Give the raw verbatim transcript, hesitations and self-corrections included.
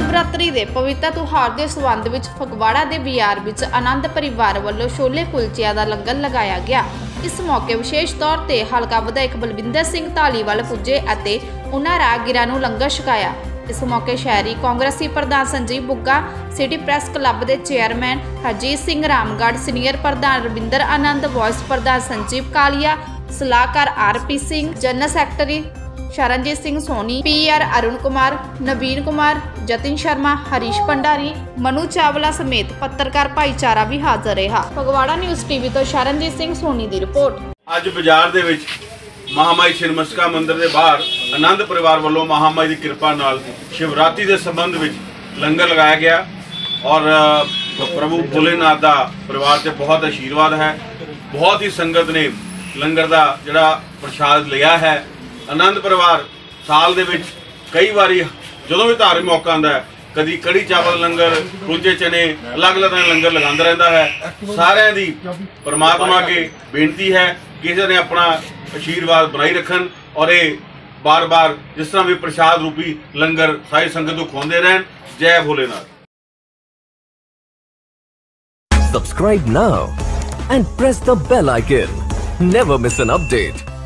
शिवरात्रि के पवित्र त्योहार के संबंध में फगवाड़ा के बाजार में आनंद परिवार वालों छोले कुलचिया का लंगर लगाया गया। इस मौके विशेष तौर पर हलका विधायक बलविंदर सिंह धालीवाल पुजे और उन्होंने राहगीरां नूं लंगर छकाया। इस मौके शहरी कांग्रेसी प्रधान Sanjeev Bugga, city press club के चेयरमैन हरजीत सिंह रामगढ़, सीनियर प्रधान रविंदर आनंद, वाइस प्रधान संजीव कालिया, सलाहकार R P Singh, general secretary Sharanjeet Singh Soni, P R Arun Kumar, Naveen Kumar, Jatin Sharma, Harish Bhandari, Manu Chawla समेत पत्रकार भाईचारा भी हाजिर रहा। फगवाड़ा न्यूज़ टीवी तो शरणजीत सिंह सोनी की रिपोर्ट। अज बाजार दे विच महामाई छिन्नमस्का मंदिर के बाहर आनंद परिवार वालों महामाई की कृपा नाल शिवरात्रि के संबंध में लंगर लगाया गया और प्रभु भोलेनाथ का परिवार से बहुत आशीर्वाद है। बहुत ही संगत ने लंगर का जिहड़ा प्रसाद लिया है। आनंद परिवार साल दे विच कई बारी जदों भी धार्मिक मौका आंदा है, कदी कड़ी चावल लंगर, कुलचे चने, अलग अलग तरह लंगर लगांदा रहता है। सारिਆਂ दी परमात्मा के बेनती है कि किसी ने अपना आशीर्वाद बनाई रखन और ये बार बार जिस तरह भी प्रसाद रूपी लंगर सारी संगत को खुआंदे रहन। जय Bholenath. Subscribe now and press the bell icon. Never miss an update.